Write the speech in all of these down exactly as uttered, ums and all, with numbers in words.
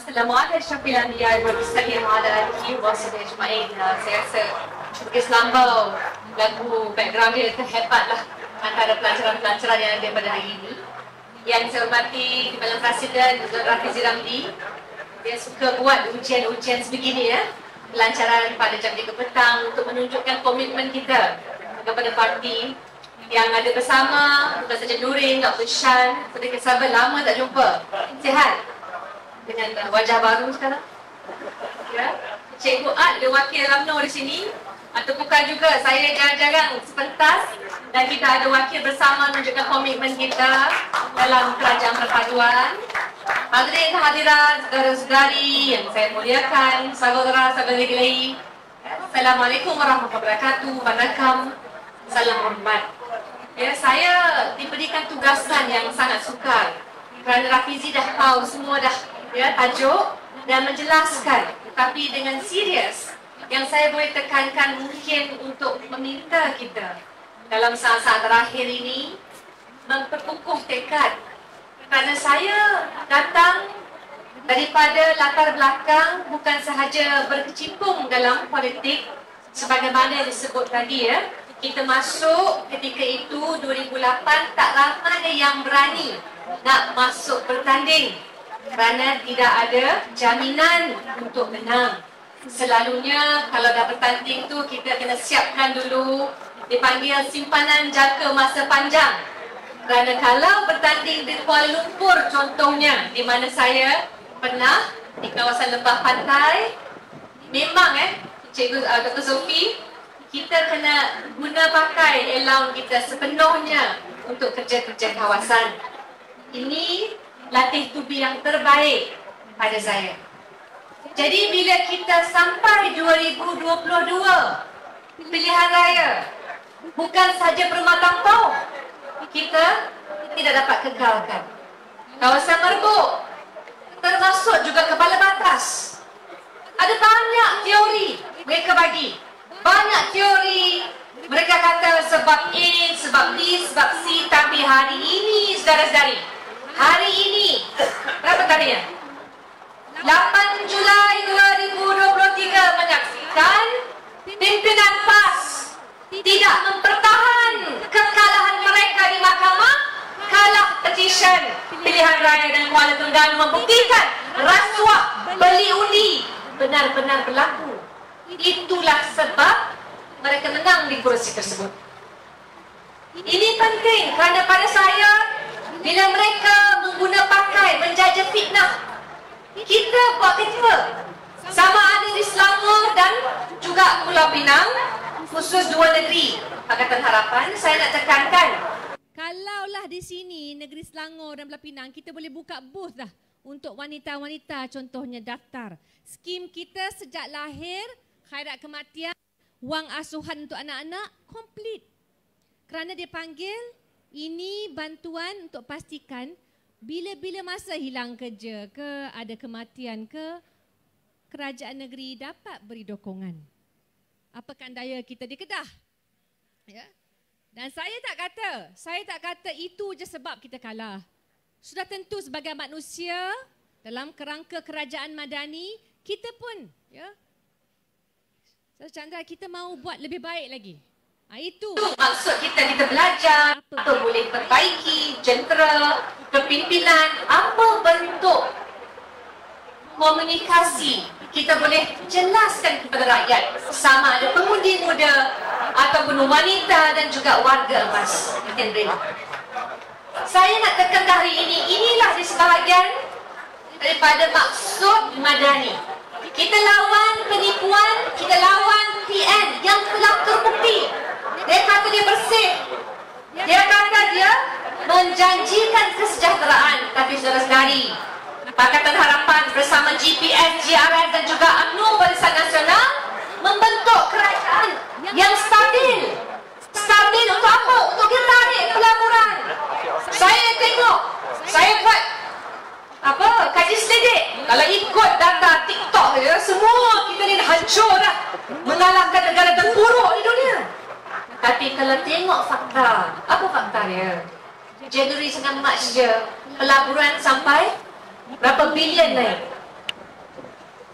السلام على الشعب الأنبياء والمرسلين وعلى آله وصحبه أجمعين. Saya rasa Bugis Lambau lagu background dia terhebat lah antara pelajaran-pelajaran yang ada pada hari ini. Yang saya hormati Timbalan Presiden Datuk Rafizi Ramli, dia suka buat ujian-ujian sebegini ya, pelancaran pada jam tiga petang untuk menunjukkan komitmen kita kepada parti yang ada bersama, bukan saja Nurin, Doktor Shan, sedikit sahabat lama tak jumpa. Sihat? Dengan wajah baru sekarang. Ya. Cikgu Ad, dia wakil U M N O di sini. Atau bukan juga, saya jarang-jarang sepentas dan kita ada wakil bersama menunjukkan komitmen kita dalam kerajaan perpaduan. Hadirin hadirat, saudara-saudari yang saya muliakan, saudara-saudari lain. Assalamualaikum warahmatullahi wabarakatuh. Wanakam. Salam hormat. Ya, saya diberikan tugasan yang sangat sukar kerana Rafizi dah tahu semua dah ya tajuk dan menjelaskan, tetapi dengan serius yang saya boleh tekankan mungkin untuk meminta kita dalam saat-saat terakhir ini memperkukuh tekad, kerana saya datang daripada latar belakang bukan sahaja berkecimpung dalam politik sebagaimana disebut tadi ya. Kita masuk ketika itu dua ribu lapan, tak ramai yang berani nak masuk bertanding kerana tidak ada jaminan untuk menang. Selalunya kalau dah bertanding tu kita kena siapkan dulu, dipanggil simpanan jangka masa panjang. Kerana kalau bertanding di Kuala Lumpur contohnya, di mana saya pernah di kawasan lembah pantai, memang eh Cikgu uh, Doktor Zulfi, kita kena guna pakai allowance kita sepenuhnya untuk kerja-kerja kawasan. Ini latih tubi yang terbaik pada saya. Jadi bila kita sampai dua ribu dua puluh dua pilihan raya, bukan sahaja permatang tau, kita tidak dapat kekalkan kawasan Merbuk, termasuk juga Kepala Batas. Ada banyak teori mereka bagi, banyak teori. Mereka kata sebab A, sebab B, sebab C. Tapi hari ini, saudara-saudari, hari ini, berapa tarikhnya? lapan Julai dua ribu dua puluh tiga menyaksikan pimpinan P A S tidak mempertahan kekalahan mereka di mahkamah, kalah petisyen pilihan raya dan Kuala Terengganu, membuktikan rasuah beli undi benar-benar berlaku. Itulah sebab mereka menang di kursi tersebut. Ini penting kerana pada saya, bila mereka mengguna pakai menjajah fitnah, kita buat kerja sama ada di Selangor dan juga Pulau Pinang, khusus dua negeri Pakatan Harapan. Saya nak tekankan, kalaulah di sini negeri Selangor dan Pulau Pinang, kita boleh buka booth dah untuk wanita-wanita, contohnya daftar. Skim kita sejak lahir, khairat kematian, wang asuhan untuk anak-anak komplit. Kerana dia panggil ini bantuan untuk pastikan bila-bila masa hilang kerja ke, ada kematian ke, kerajaan negeri dapat beri dokongan. Apakan daya kita di Kedah? Ya. Dan saya tak kata, saya tak kata itu je sebab kita kalah. Sudah tentu sebagai manusia dalam kerangka kerajaan madani, kita pun ya, Chandra, kita mau buat lebih baik lagi. Ha, itu. Itu maksud kita, kita belajar apa, apa boleh perbaiki, jentera, kepimpinan, apa bentuk komunikasi kita boleh jelaskan kepada rakyat, sama ada pengundi muda ataupun wanita dan juga warga emas. Saya nak tekan hari ini, inilah di sebahagian daripada maksud madani. Kita lawan penipuan, kita lawan P N yang telah terbukti. Dia kata dia bersih, dia kata dia menjanjikan kesejahteraan. Tapi saudara-saudari, Pakatan Harapan bersama G P S, G R S dan juga U M N O Barisan Nasional membentuk kerajaan yang stabil. Stabil untuk apa? Untuk kita tarik pelaburan. Saya tengok, saya buat apa, kaji selidik. Kalau ikut data TikTok ya, semua kita ni dah hancur dah, mengalahkan negara terburuk di dunia. Tapi kalau tengok fakta, apa fakta dia? Januari dengan Mac je, pelaburan sampai berapa bilion naik.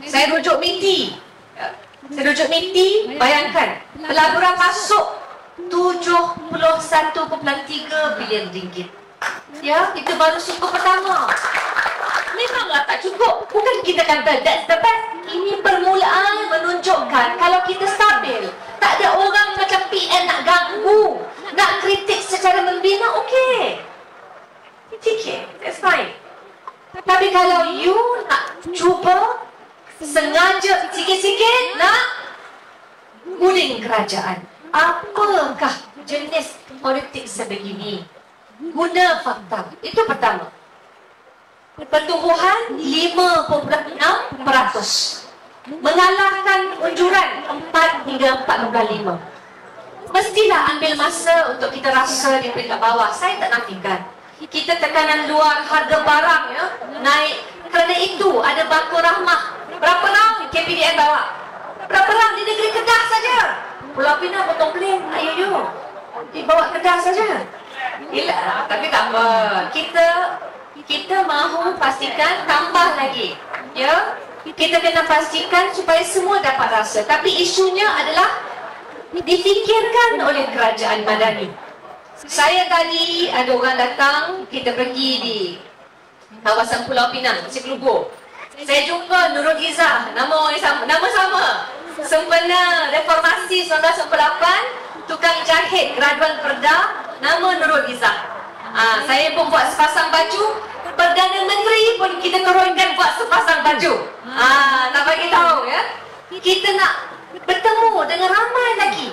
Saya rujuk M I T I. Saya rujuk M I T I, bayangkan pelaburan masuk tujuh puluh satu perpuluhan tiga bilion ringgit. Ya, itu baru suku pertama. Memanglah tak cukup. Bukan kita kata that's the best. Ini permulaan menunjukkan kalau kita stabil. Tak ada orang macam P M nak ganggu, nak kritik secara membina, okey. Okay, that's fine. Tapi kalau you nak cuba sengaja sikit-sikit nak guling kerajaan, apakah jenis politik sebegini? Guna fakta. Itu pertama. Pertumbuhan lima perpuluhan enam peratus, mengalahkan unjuran empat hingga empat puluh lima. Mestilah ambil masa untuk kita rasa di peringkat bawah. Saya tak nafikan kita tekanan luar, harga barang ya naik. Kerana itu ada baku rahmah. Berapa rang K P D N bawa? Berapa rang di negeri Kedah saja? Pulau Pinang potong plane, ayo you dibawa Kedah saja. Gila, tapi tak apa. Kita kita mahu pastikan tambah lagi. Ya, kita kena pastikan supaya semua dapat rasa. Tapi isunya adalah difikirkan oleh kerajaan Madani. Saya tadi ada orang datang, kita pergi di kawasan Pulau Pinang, Sekelubur. Saya jumpa Nurul Izzah, nama orang sama, nama sama. Sempena Reformasi seribu sembilan ratus sembilan puluh lapan, tukang jahit graduan Perda, nama Nurul Izzah. Ha, saya pun buat sepasang baju. Perdana Menteri pun kita turunkan buat sepasang baju. Ha, nak bagi tahu ya. Kita nak bertemu dengan ramai lagi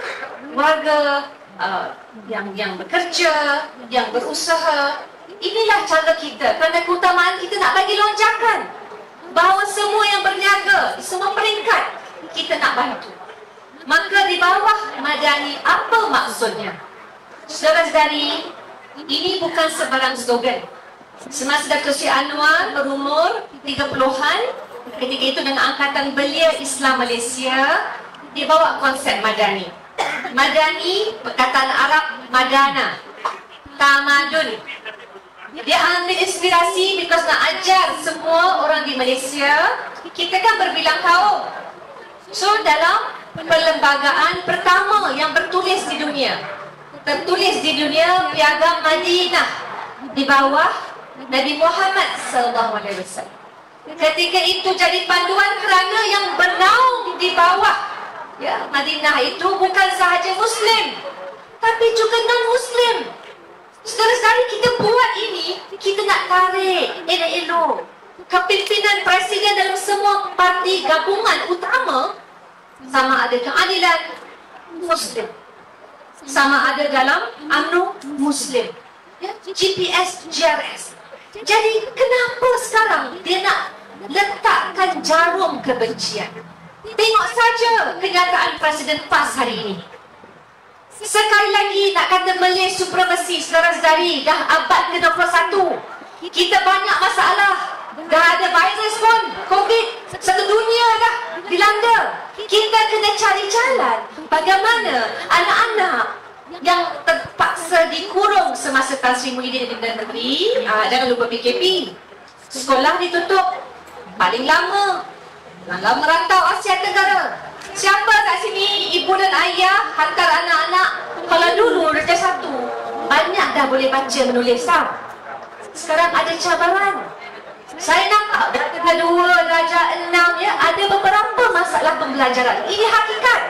warga uh, yang yang bekerja, yang berusaha. Inilah cara kita. Kerana keutamaan kita nak bagi lonjakan, bahawa semua yang berniaga di semua peringkat kita nak bantu. Maka di bawah Madani, apa maksudnya? Saudara-saudari, ini bukan sebarang slogan. Semasa Datuk Seri Anwar berumur tiga puluhan, ketika itu dengan Angkatan Belia Islam Malaysia, dibawa konsep Madani. Madani, perkataan Arab Madana, tamadun. Dia ambil inspirasi because nak ajar semua orang di Malaysia. Kita kan berbilang kaum. So dalam perlembagaan pertama yang bertulis di dunia, tertulis di dunia Piagam Madinah di bawah Nabi Muhammad sallallahu alaihi wasallam. Ketika itu jadi panduan kerana yang bernaung di bawah ya Madinah itu bukan sahaja Muslim, tapi juga non-Muslim. Saudara-saudari, kita buat ini, kita nak tarik elok-elok kepimpinan presiden dalam semua parti gabungan utama, sama ada keadilan Muslim, sama ada dalam U M N O Muslim, ya, G P S, G R S. Jadi kenapa sekarang dia nak letakkan jarum kebencian? Tengok saja kenyataan Presiden P A S hari ini. Sekali lagi nak kata Malay supremasi, saudara-saudari, dah abad ke dua puluh satu. Kita banyak masalah. Dah ada virus pun, COVID, satu dunia dah dilanda. Kita kena cari jalan bagaimana anak-anak yang terpaksa dikurung semasa Tan Sri Muhyiddin di Perdana Menteri, aa, jangan lupa P K P. Sekolah ditutup paling lama dalam merantau Asia Tenggara. Siapa kat sini ibu dan ayah hantar anak-anak? Kalau dulu Darjah satu banyak dah boleh baca menulis tau. Sekarang ada cabaran. Saya nampak Darjah dua, Darjah enam ya, ada beberapa masalah pembelajaran. Ini hakikat.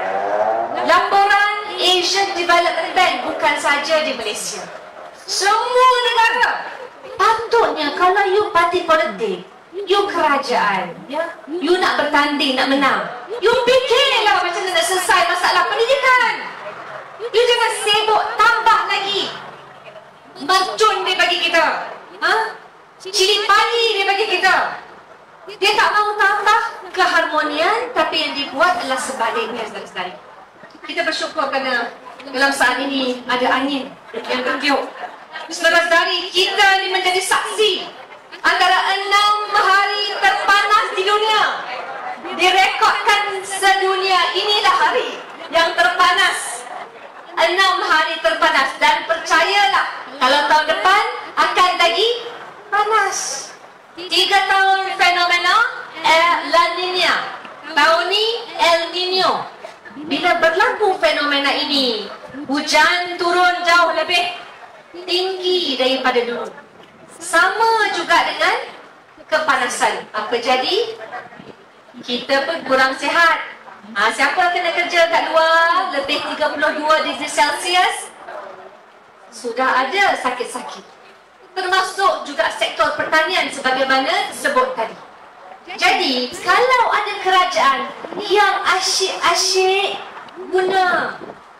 Laporan Asian Development Bank bukan saja di Malaysia, semua negara. Patutnya kalau you parti politik, you kerajaan, ya, you nak bertanding, nak menang, you fikirlah macam mana nak selesai masalah pendidikan. You jangan sibuk tambah lagi mercun dia bagi kita, ha? Cili pali dia bagi kita. Dia tak mahu tambah keharmonian, tapi yang dibuat adalah sebaliknya, saudara-saudari. Kita bersyukur kerana dalam saat ini ada angin yang bertiup. Saudara-saudari, kita ini menjadi saksi antara enam hari terpanas di dunia. Direkodkan sedunia, inilah hari yang terpanas. Enam hari terpanas. Dan percayalah, kalau tahun depan akan lagi panas. Tiga tahun fenomena eh, La Nina ini hujan turun jauh lebih tinggi daripada dulu. Sama juga dengan kepanasan. Apa jadi? Kita pun kurang sihat. Ha, siapa kena kerja kat luar lebih tiga puluh dua darjah Celsius, sudah ada sakit-sakit. Termasuk juga sektor pertanian sebagaimana disebut tadi. Jadi, kalau ada kerajaan yang asyik-asyik guna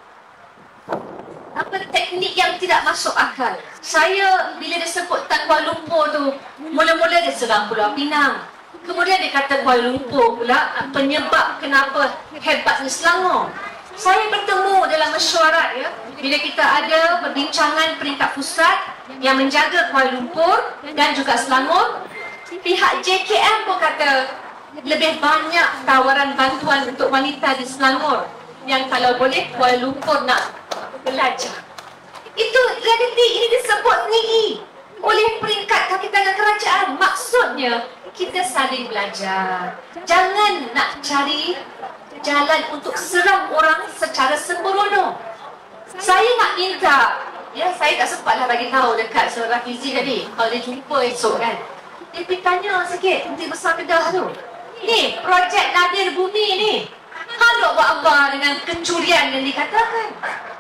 apa teknik yang tidak masuk akal. Saya bila dia sebut Kuala Lumpur tu, mula-mula dia serang Pulau Pinang. Kemudian dia kata Kuala Lumpur pula penyebab kenapa hebatnya Selangor. Saya bertemu dalam mesyuarat ya, bila kita ada perbincangan peringkat pusat yang menjaga Kuala Lumpur dan juga Selangor, pihak J K M pun kata lebih banyak tawaran bantuan untuk wanita di Selangor yang kalau boleh Kuala Lumpur nak belajar. Itu realiti, ini disebut sendiri oleh peringkat kaki tangan kerajaan. Maksudnya kita saling belajar. Jangan nak cari jalan untuk serang orang secara sembrono. Saya nak minta, ya saya tak sempatlah bagi tahu dekat seorang Fizi tadi. Kalau dia jumpa esok kan, dia pergi tanya sikit Menteri Besar Kedah tu. Ni projek Nadir Bumi ni, hang buat apa dengan kecurian yang dikatakan?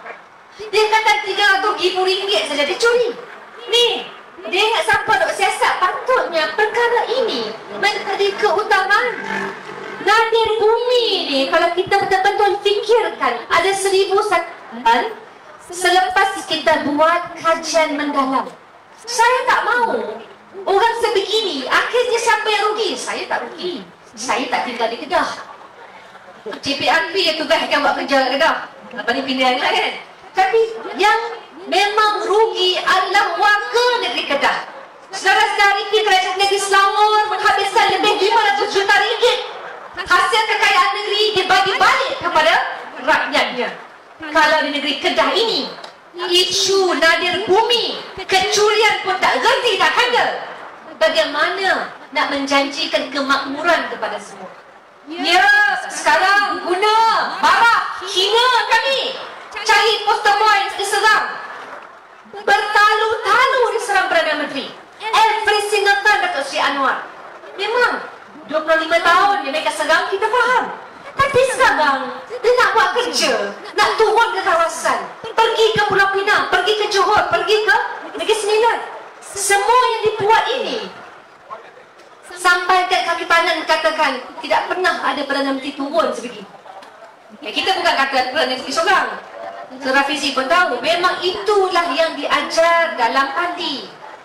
Dia kata tiga ratus ribu ringgit saja dicuri. Ni dia ingat siapa duk siasat. Patutnya perkara ini menjadi keutamaan. Nadir Bumi ni kalau kita betul-betul fikirkan, ada seribu satu selepas kita buat kajian mendalam. Saya tak mahu orang sebegini akhirnya siapa yang rugi? Saya tak rugi. Saya tak tinggal di Kedah. J P R P yang tugaskan buat kerja kat Kedah. Apa ni pilihan lah kan? Tapi yang memang rugi adalah warga negeri Kedah. Saudara-saudari kerajaan negeri Selangor menghabiskan lebih lima ratus juta ringgit hasil kekayaan negeri dibagi balik kepada rakyatnya. Kalau di negeri Kedah ini, isu Nadir Bumi, kecurian pun tak ganti tak ada. Bagaimana nak menjanjikan kemakmuran kepada semua? Ya, sekarang guna marah, hina kami, cari poster boy diserang, bertalu-talu diserang Perdana Menteri. Every single time Datuk Seri Anwar. Memang dua puluh lima tahun dia mereka serang, kita faham. Tapi sekarang dia nak buat kerja, nak turun ke kawasan, pergi ke Pulau Pinang, pergi ke Johor, pergi ke Negeri Sembilan. Semua yang dibuat ini sampai kat kaki tangan katakan tidak pernah ada Perdana Menteri turun sebegini. Ya, kita bukan kata Perdana Menteri seorang. Saudara Fizi pun tahu, memang itulah yang diajar dalam parti.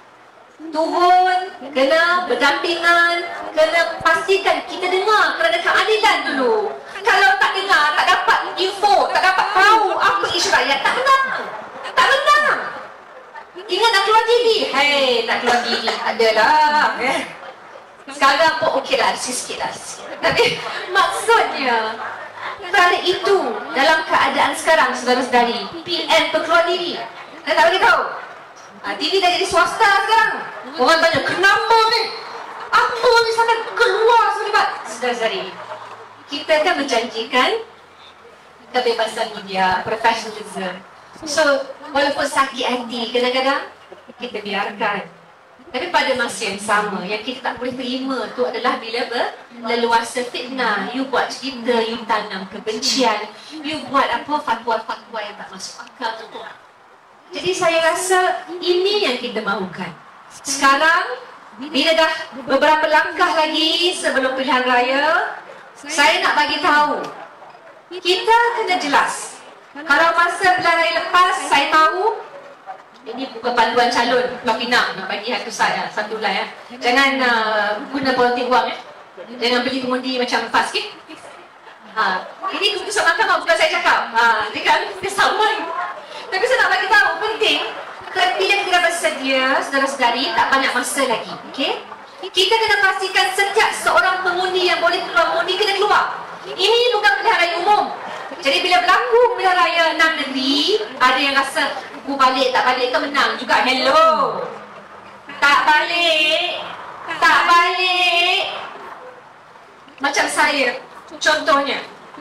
Turun, kena berdampingan, kena pastikan kita dengar kerana keadilan dulu. Kalau tak dengar, tak dapat info, tak dapat tahu apa isu rakyat, tak menang. Tak menang. Ingat nak keluar T V? Hei, nak keluar T V, adalah. Eh. Sekarang pun okey lah, sikit lah. Tapi maksudnya, kerana itu dalam keadaan sekarang, saudara-saudari, P M berkeluar diri. Saya tak bagi tahu. Ha, T V dah jadi swasta sekarang. Orang tanya, kenapa ni? Apa ni sampai keluar selibat? Saudara-saudari, kita kan menjanjikan kebebasan media, professionalism. So, walaupun sakit hati kadang-kadang, kita biarkan. Tapi pada masa yang sama, yang kita tak boleh terima tu adalah bila berleluasa fitnah. You buat cerita, you tanam kebencian, you buat apa fatwa-fatwa yang tak masuk akal tu. Jadi saya rasa ini yang kita mahukan. Sekarang, bila dah beberapa langkah lagi sebelum pilihan raya, saya nak bagi tahu, kita kena jelas. Kalau masa pilihan raya lepas, saya tahu ini bukan panduan calon Pulau Pinang nak bagi satu saya satu lah ya. Jangan uh, guna politik wang ya. Jangan beli kemudian macam fast sikit. Ha, ini keputusan mahkamah bukan saya cakap. Ha, dia kan dia sama. Tapi saya nak bagi tahu penting bila kita bersedia, saudara-saudari, tak banyak masa lagi. Okey? Kita kena pastikan setiap seorang pengundi yang boleh keluar mengundi kena keluar. Ini bukan pilihan raya umum. Jadi bila berlaku pilihan raya enam negeri, ada yang rasa aku balik tak balik ke menang juga. Hello. Tak balik. Tak balik. Macam saya, contohnya,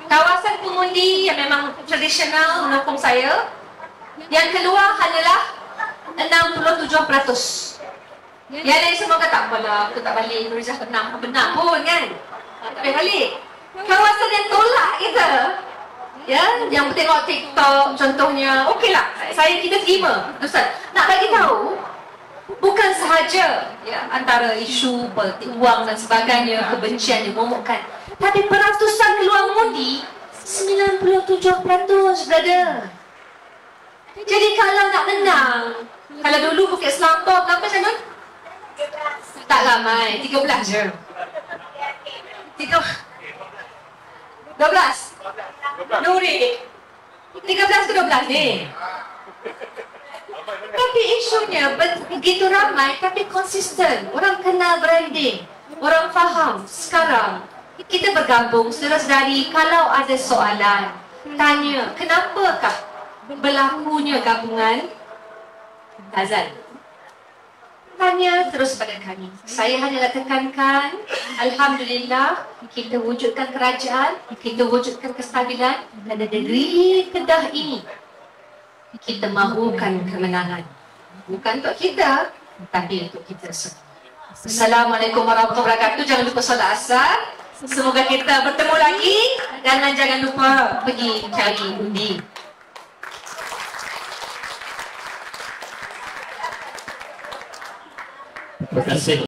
kawasan pengundi yang memang tradisional menokong saya. Yang keluar hanyalah enam puluh tujuh peratus. Yang lain semua kata, tak apalah, aku tak balik, Nurhalizah tenang, benar pun kan. Tapi balik. Kawasan yang tolak kita, ya, yang tengok TikTok contohnya, okeylah, saya kita terima. Ustaz, nak bagi tahu, bukan sahaja ya, antara isu politik wang dan sebagainya, kebencian dimomokkan, tapi peratusan keluar mengundi sembilan puluh tujuh peratus, brother. Jadi kalau nak menang, kalau dulu Bukit Selambor berapa sana? Tak ramai, tiga belas je. Tiga dua belas. Nuri. Tiga belas ke dua belas ni. Tapi isunya begitu ramai tapi konsisten. Orang kenal branding. Orang faham. Sekarang kita bergabung, saudara-saudari, kalau ada soalan, tanya, kenapakah berlakunya gabungan Azan? Tanya terus pada kami. Saya hanya tekankan, Alhamdulillah, kita wujudkan kerajaan, kita wujudkan kestabilan, dan dari negeri Kedah ini kita mahukan kemenangan. Bukan untuk kita, tapi untuk kita semua. Assalamualaikum warahmatullahi wabarakatuh. Jangan lupa solat asar. Semoga kita bertemu lagi, dan jangan lupa pergi cari undi. Terima kasih.